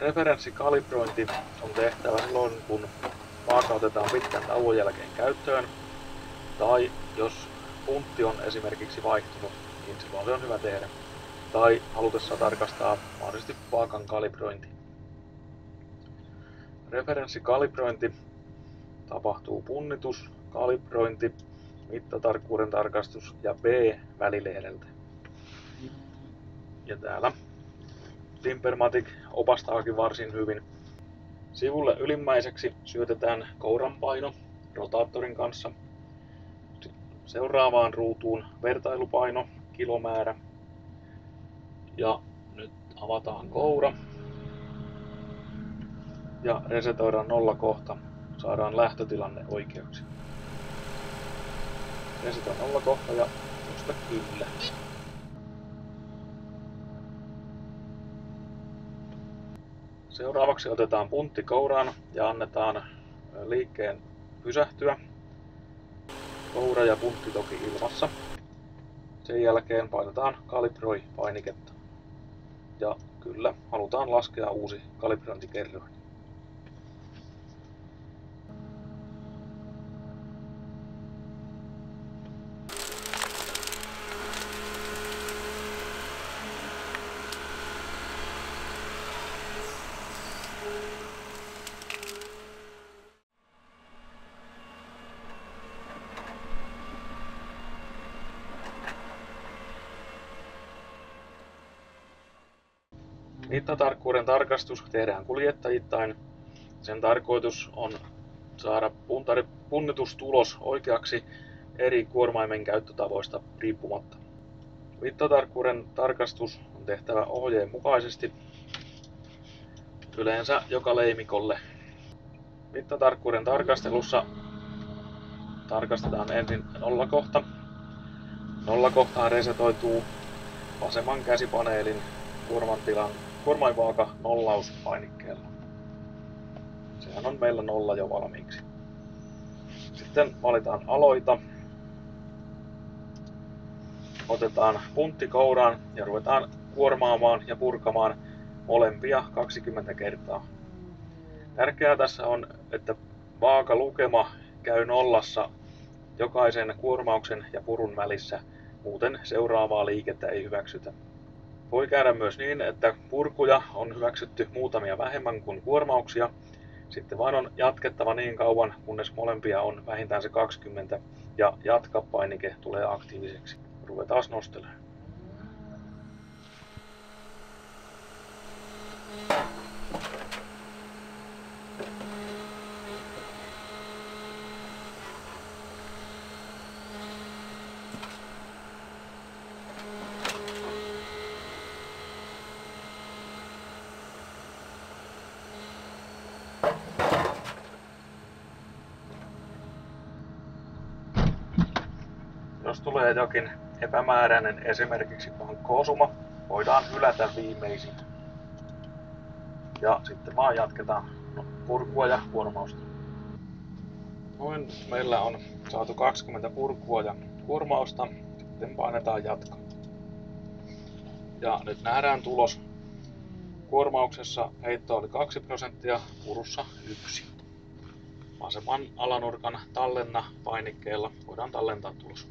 Referenssikalibrointi on tehtävä silloin, kun vaaka otetaan pitkän tauon jälkeen käyttöön, tai jos puntti on esimerkiksi vaihtunut, niin silloin se on hyvä tehdä. Tai halutessa tarkastaa mahdollisesti vaakan kalibrointi. Referenssikalibrointi tapahtuu punnitus, kalibrointi, mittatarkkuuden tarkastus ja B-välilehdeltä. Ja täällä Timpermatic opastaakin varsin hyvin. Sivulle ylimmäiseksi syötetään kouran paino rotaattorin kanssa. Seuraavaan ruutuun vertailupaino, kilomäärä. Ja nyt avataan koura. Ja resetoidaan nollakohta. Saadaan lähtötilanne oikeaksi. Resetoi nollakohta ja nosta kyllä. Seuraavaksi otetaan puntti kouraan ja annetaan liikkeen pysähtyä. Koura ja puntti toki ilmassa. Sen jälkeen painetaan kalibroi-painiketta. Ja kyllä, halutaan laskea uusi kalibrointikerroin. Mittatarkkuuden tarkastus tehdään kuljettajittain. Sen tarkoitus on saada punnitustulos oikeaksi eri kuormaimen käyttötavoista riippumatta. Mittatarkkuuden tarkastus on tehtävä ohjeen mukaisesti, yleensä joka leimikolle. Mittatarkkuuden tarkastelussa tarkastetaan ensin nollakohta. Nollakohtaan resetoituu vasemman käsipaneelin kuormainvaaka nollauspainikkeella. Sehän on meillä nolla jo valmiiksi. Sitten valitaan aloita. Otetaan puntti kouraan ja ruvetaan kuormaamaan ja purkamaan molempia 20 kertaa. Tärkeää tässä on, että vaakalukema käy nollassa jokaisen kuormauksen ja purun välissä, muuten seuraavaa liikettä ei hyväksytä. Voi käydä myös niin, että purkuja on hyväksytty muutamia vähemmän kuin kuormauksia. Sitten vaan on jatkettava niin kauan, kunnes molempia on vähintään se 20 ja jatka-painike tulee aktiiviseksi. Ruvetaan nostelemaan. Jos tulee jokin epämääräinen, esimerkiksi pankko-osuma, voidaan hylätä viimeisin. Ja sitten vaan jatketaan purkua ja kuormausta. Noin, meillä on saatu 20 purkua ja kuormausta. Sitten painetaan jatka. Ja nyt nähdään tulos. Kuormauksessa heitto oli 2%, purussa 1. Vasemman alanurkan tallenna painikkeella voidaan tallentaa tulos.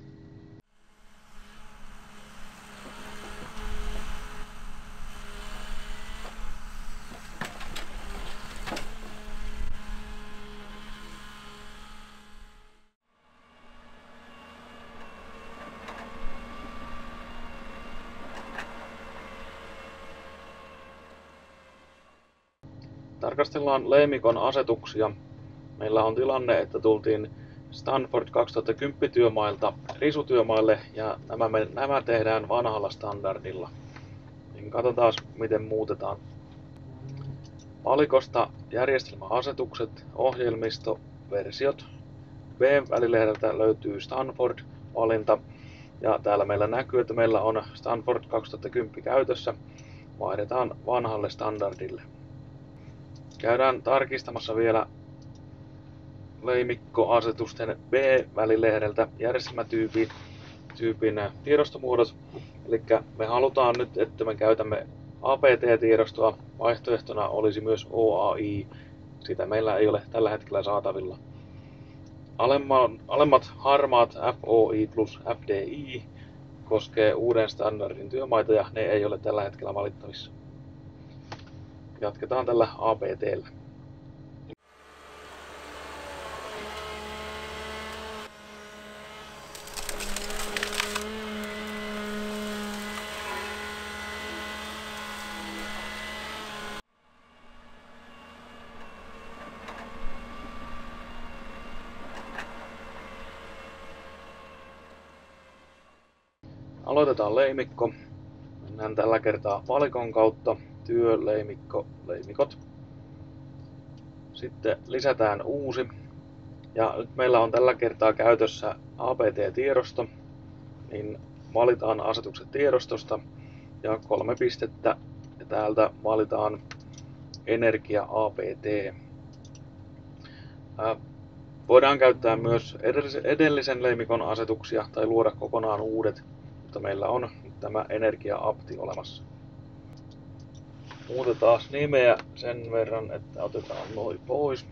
Tarkastellaan leimikon asetuksia. Meillä on tilanne, että tultiin Stanford 2010 työmailta risutyömaille ja nämä tehdään vanhalla standardilla. Niin katsotaan, miten muutetaan. Valikosta järjestelmäasetukset, ohjelmisto, versiot. B-välilehdeltä löytyy Stanford-valinta ja täällä meillä näkyy, että meillä on Stanford 2010 käytössä. Vaihdetaan vanhalle standardille. Käydään tarkistamassa vielä leimikkoasetusten B-välilehdeltä järjestelmätyypin tiedostomuodot. Eli me halutaan nyt, että me käytämme APT-tiedostoa. Vaihtoehtona olisi myös OAI. Sitä meillä ei ole tällä hetkellä saatavilla. Alemmat harmaat FOI plus FDI koskee uuden standardin työmaita ja ne ei ole tällä hetkellä valittavissa. Jatketaan tällä APT:llä. Aloitetaan leimikko. Mennään tällä kertaa valikon kautta työleimikko, leimikot. Sitten lisätään uusi. Ja nyt meillä on tällä kertaa käytössä APT-tiedosto. Niin valitaan asetukset tiedostosta ja 3 pistettä. Ja täältä valitaan energia APT. Voidaan käyttää myös edellisen leimikon asetuksia tai luoda kokonaan uudet. Mutta meillä on tämä energia-apti olemassa. Muutetaan nimeä sen verran, että otetaan noin pois.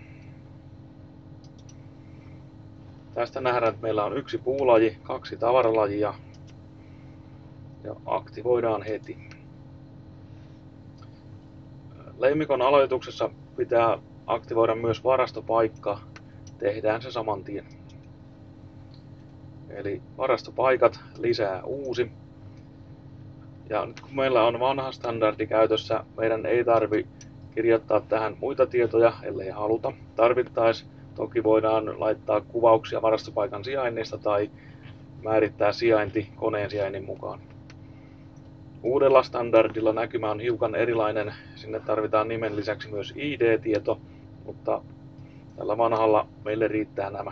Tästä nähdään, että meillä on 1 puulaji, 2 tavaralajia ja aktivoidaan heti. Leimikon aloituksessa pitää aktivoida myös varastopaikka. Tehdään se saman tien. Eli varastopaikat, lisää uusi. Ja nyt kun meillä on vanha standardi käytössä, meidän ei tarvi kirjoittaa tähän muita tietoja, ellei haluta. Tarvittaessa toki voidaan laittaa kuvauksia varastopaikan sijainnista tai määrittää sijainti koneen sijainnin mukaan. Uudella standardilla näkymä on hiukan erilainen. Sinne tarvitaan nimen lisäksi myös ID-tieto, mutta tällä vanhalla meille riittää nämä.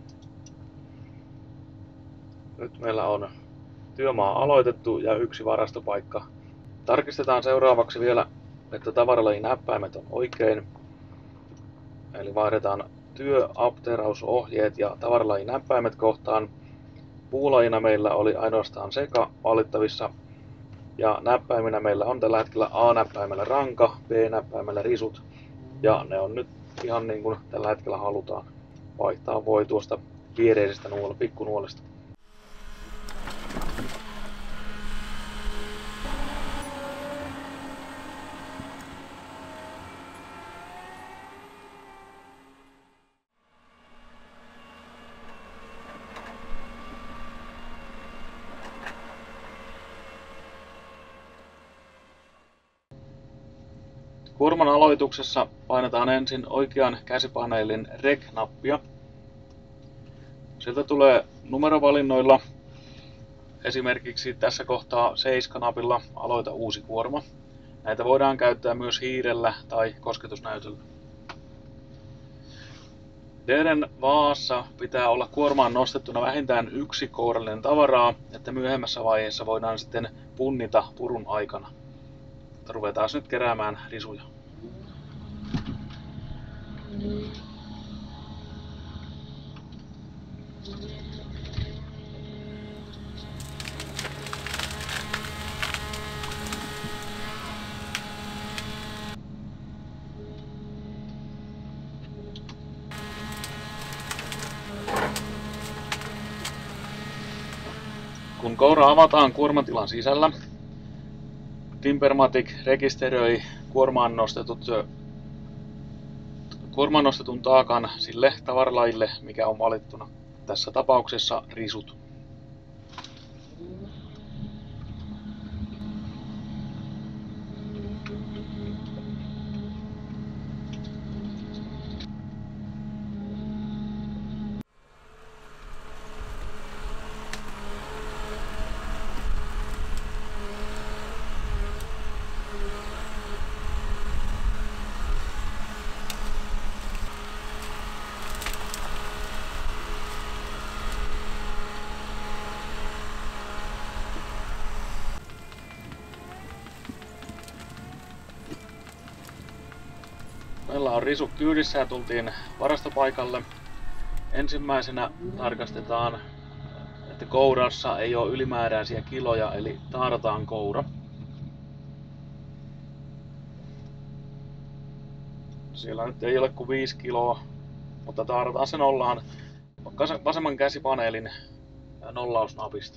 Nyt meillä on työmaa aloitettu ja 1 varastopaikka. Tarkistetaan seuraavaksi vielä, että tavaralajin näppäimet on oikein. Eli vaihdetaan työapterausohjeet ja tavaralajin näppäimet kohtaan. Puulajina meillä oli ainoastaan seka valittavissa. Ja näppäiminä meillä on tällä hetkellä A-näppäimellä ranka, B-näppäimellä risut. Ja ne on nyt ihan niin kuin tällä hetkellä halutaan. Vaihtaa voi tuosta viereisestä pikkunuolesta. Kuorman aloituksessa painetaan ensin oikean käsipaneelin REC-nappia. Sieltä tulee numerovalinnoilla, esimerkiksi tässä kohtaa 7-napilla aloita uusi kuorma. Näitä voidaan käyttää myös hiirellä tai kosketusnäytöllä. Teidän vaassa pitää olla kuormaan nostettuna vähintään 1 kourallinen tavaraa, että myöhemmässä vaiheessa voidaan sitten punnita purun aikana. Ruvetaan nyt keräämään risuja. Kun koura avataan kuormatilan sisällä, Timbermatic rekisteröi kuormaan nostetun taakan sille tavaralajille, mikä on valittuna. Tässä tapauksessa risut. Meillä on risut kyydissä ja tultiin varastopaikalle. Ensimmäisenä tarkastetaan, että kourassa ei ole ylimääräisiä kiloja, eli taarataan koura. Siellä nyt ei ole kuin 5 kiloa, mutta taarataan se nollaan vasemman käsipaneelin nollausnapista.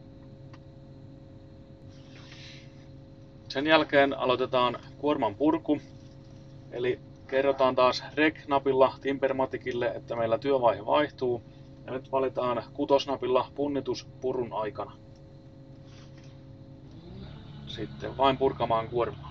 Sen jälkeen aloitetaan kuorman purku, eli kerrotaan taas rec-napilla Timpermaticille, että meillä työvaihe vaihtuu, ja nyt valitaan kutosnapilla punnitus purun aikana. Sitten vain purkamaan kuormaa.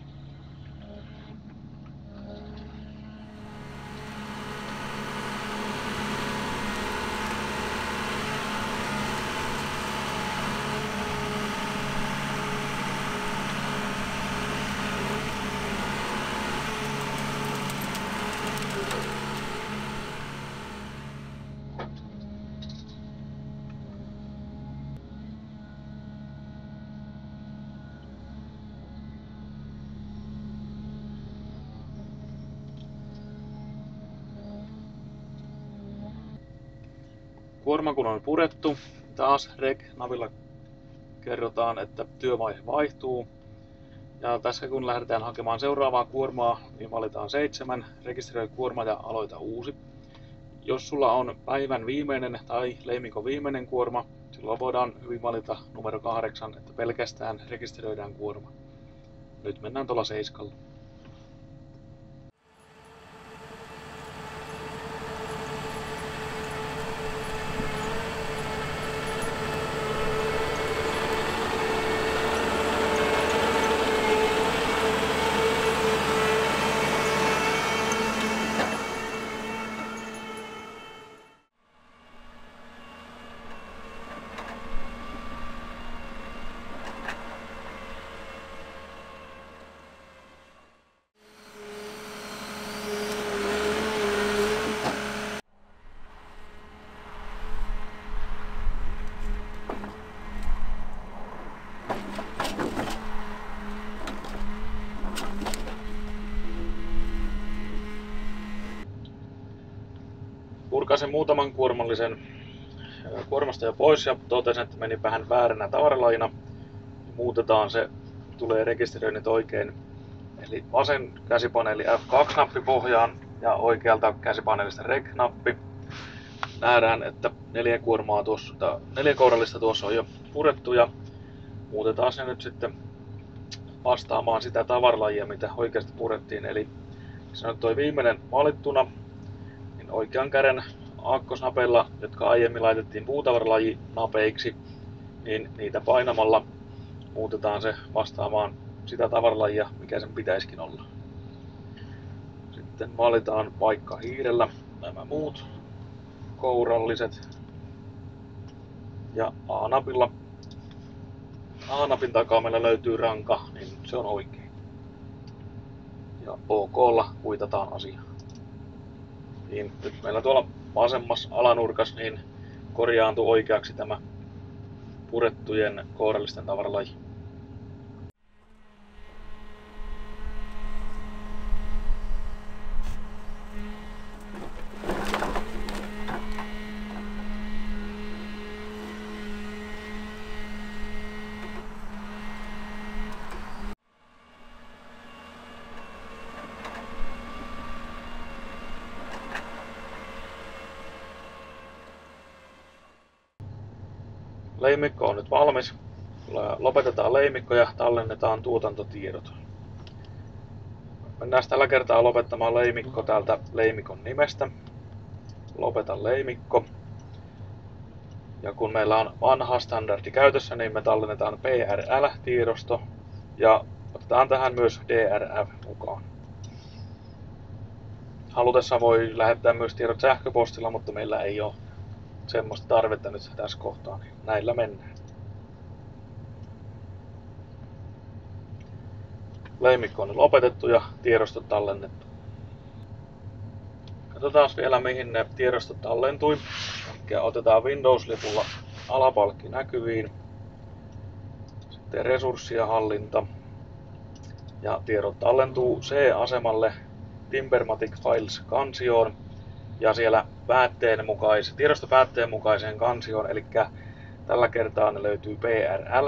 Kuorma kun on purettu, taas rec-navilla kerrotaan, että työvaihe vaihtuu. Ja tässä kun lähdetään hakemaan seuraavaa kuormaa, niin valitaan 7, rekisteröi kuorma ja aloita uusi. Jos sulla on päivän viimeinen tai leimikon viimeinen kuorma, silloin voidaan hyvin valita numero 8, että pelkästään rekisteröidään kuorma. Nyt mennään tuolla 7. Purkasin muutaman kuormallisen kuormasta jo pois ja totesin, että meni vähän vääränä tavaralajina. Muutetaan se, tulee rekisteröinnit oikein. Eli vasen käsipaneeli F2-nappi pohjaan ja oikealta käsipaneelista rec-nappi. Nähdään, että 4 kourallista tuossa on jo purettu ja muutetaan se nyt sitten vastaamaan sitä tavaralajia, mitä oikeasti purettiin. Eli se on toi viimeinen valittuna. Oikean käden aakkosnapeilla, jotka aiemmin laitettiin puutavaralajinapeiksi, niin niitä painamalla muutetaan se vastaamaan sitä tavaralajia, mikä sen pitäisikin olla. Sitten valitaan paikka hiirellä nämä muut kouralliset ja A-napin takaa meillä löytyy ranka, niin se on oikein. Ja OK:lla kuitataan asia. Niin nyt meillä tuolla vasemmassa alanurkassa niin korjaantui oikeaksi tämä purettujen kourallisten tavaralaji. Leimikko on nyt valmis. Lopetetaan leimikko ja tallennetaan tuotantotiedot. Mennään tällä kertaa lopettamaan leimikko täältä leimikon nimestä. Lopeta leimikko. Ja kun meillä on vanha standardi käytössä, niin me tallennetaan PRL-tiedosto ja otetaan tähän myös DRF mukaan. Halutessa voi lähettää myös tiedot sähköpostilla, mutta meillä ei ole semmoista tarvetta nyt tässä kohtaa, niin näillä mennään. Leimikko on lopetettu ja tiedostot tallennettu. Katsotaan vielä mihin ne tiedostot tallentui. Eli otetaan Windows-lipulla alapalkki näkyviin. Sitten resurssien hallinta. Ja tiedot tallentuu C-asemalle Timpermatic Files-kansioon. Ja siellä tiedostopäätteen mukaiseen kansioon, eli tällä kertaa ne löytyy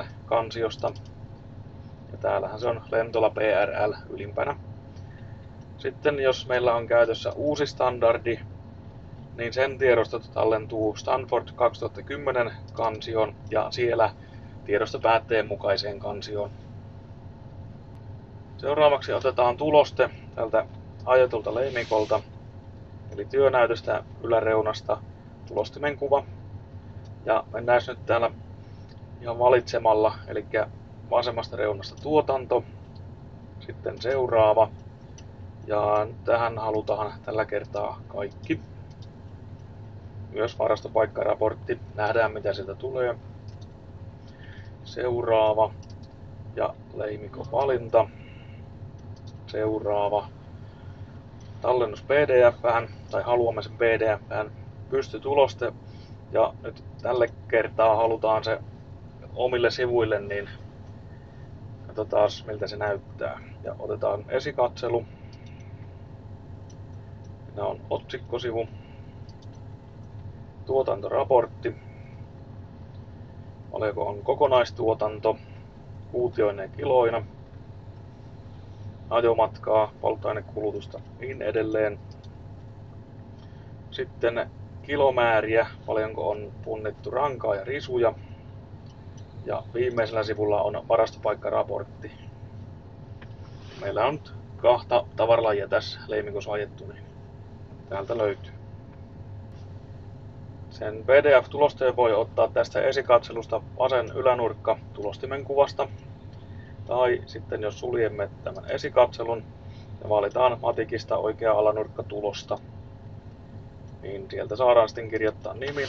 PRL-kansiosta. Ja täällähän se on Lentola PRL ylimpänä. Sitten jos meillä on käytössä uusi standardi, niin sen tiedostot tallentuu Stanford 2010 kansioon ja siellä tiedostopäätteen mukaiseen kansioon. Seuraavaksi otetaan tuloste tältä ajetulta leimikolta, eli työnäytöstä yläreunasta tulostimen kuva. Ja mennään nyt täällä ihan valitsemalla, eli vasemmasta reunasta tuotanto, sitten seuraava. Ja tähän halutaan tällä kertaa kaikki. Myös varastopaikkaraportti. Nähdään mitä sieltä tulee. Seuraava. Ja leimikon valinta. Seuraava. Tallennus PDF:ään, tai haluamme sen PDF:ään. Pystytuloste. Ja nyt tällä kertaa halutaan se omille sivuille, niin katsotaan miltä se näyttää. Ja otetaan esikatselu. Nämä on otsikkosivu. Tuotantoraportti. Paljonko on kokonaistuotanto kuutioineen kiloina. Ajomatkaa, polttoainekulutusta, niin edelleen. Sitten kilomääriä, paljonko on punnittu rankaa ja risuja. Ja viimeisellä sivulla on varastopaikkaraportti. Meillä on nyt 2 tavaralajia tässä leimikossa ajettu, niin täältä löytyy. Sen PDF-tulosteen voi ottaa tästä esikatselusta vasen ylänurkka tulostimen kuvasta. Tai sitten jos suljemme tämän esikatselun ja valitaan matikista oikea alanurkka tulosta, niin sieltä saadaan sitten kirjoittaa nimi.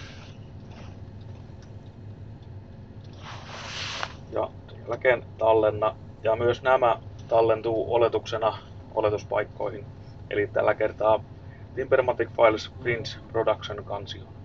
Ja sen jälkeen tallenna. Ja myös nämä tallentuu oletuksena oletuspaikkoihin. Eli tällä kertaa Timbermatic Files Prints Production kansioon.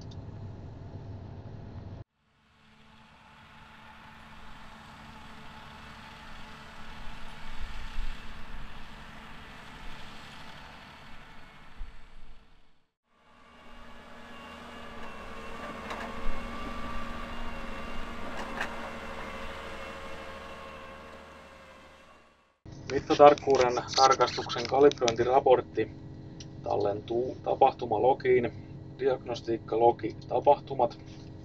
Mittatarkkuuden tarkastuksen kalibrointiraportti tallentuu tapahtumalogiin, diagnostiikkalogi tapahtumat.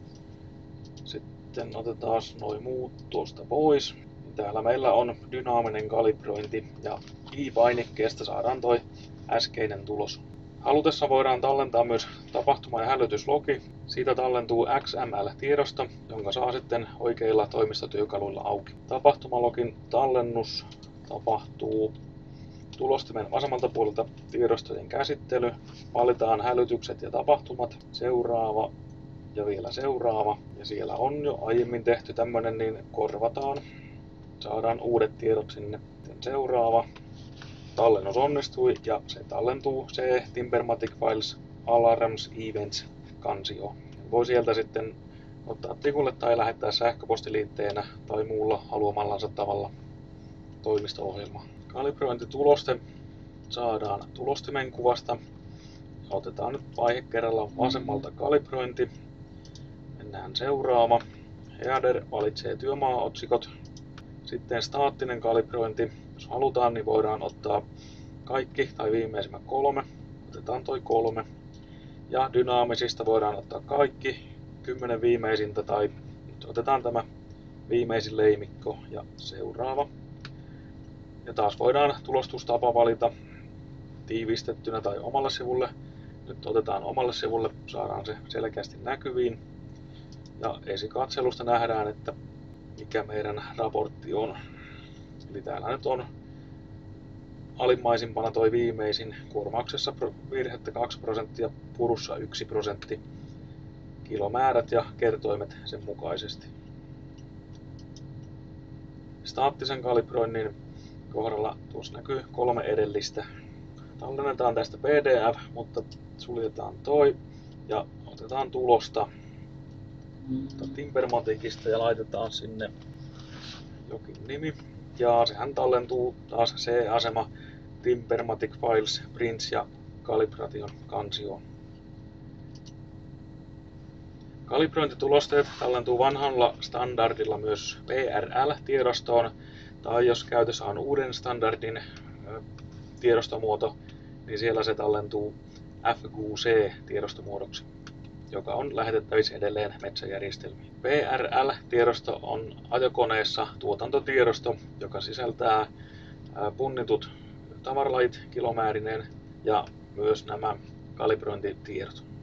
Sitten otetaan noin muut tuosta pois. Täällä meillä on dynaaminen kalibrointi ja i-painikkeesta saadaan toi äskeinen tulos. Halutessa voidaan tallentaa myös tapahtuma- ja hälytyslogi. Siitä tallentuu XML-tiedosto, jonka saa sitten oikeilla toimistotyökaluilla auki. Tapahtumalogin tallennus tapahtuu tulostimen vasemmalta puolelta tiedostojen käsittely. Valitaan hälytykset ja tapahtumat. Seuraava ja vielä seuraava. Ja siellä on jo aiemmin tehty tämmönen, niin korvataan. Saadaan uudet tiedot sinne. Sitten seuraava. Tallennus onnistui ja se tallentuu se Timbermatic Files Alarms Events kansio. Voi sieltä sitten ottaa tikulle tai lähettää sähköpostiliitteenä tai muulla haluamallansa tavalla toimisto-ohjelma. Kalibrointituloste saadaan tulostimen kuvasta. Otetaan nyt vaihe kerrallaan vasemmalta kalibrointi. Mennään seuraava. Header valitsee työmaaotsikot. Sitten staattinen kalibrointi. Jos halutaan, niin voidaan ottaa kaikki tai viimeisimmät 3. Otetaan toi 3. Ja dynaamisista voidaan ottaa kaikki 10 viimeisintä tai nyt otetaan tämä viimeisin leimikko ja seuraava. Ja taas voidaan tulostustapa valita tiivistettynä tai omalle sivulle. Nyt otetaan omalle sivulle, saadaan se selkeästi näkyviin. Ja esikatselusta nähdään, että mikä meidän raportti on. Eli täällä nyt on alimmaisimpana toi viimeisin, kuormauksessa virhettä 2%, purussa 1%, kilomäärät ja kertoimet sen mukaisesti. Staattisen kalibroinnin kohdalla tuossa näkyy 3 edellistä. Tallennetaan tästä PDF, mutta suljetaan toi ja otetaan tulosta Timbermaticista ja laitetaan sinne jokin nimi. Ja sehän tallentuu taas C-asema Timbermatic Files Prints ja Calibration kansioon. Kalibrointitulosteet tallentuu vanhalla standardilla myös PRL-tiedostoon, tai jos käytössä on uuden standardin tiedostomuoto, niin siellä se tallentuu FQC-tiedostomuodoksi, joka on lähetettävissä edelleen metsäjärjestelmiin. PRL-tiedosto on ajokoneessa tuotantotiedosto, joka sisältää punnitut tavaralajit kilomäärineen ja myös nämä kalibrointitiedot.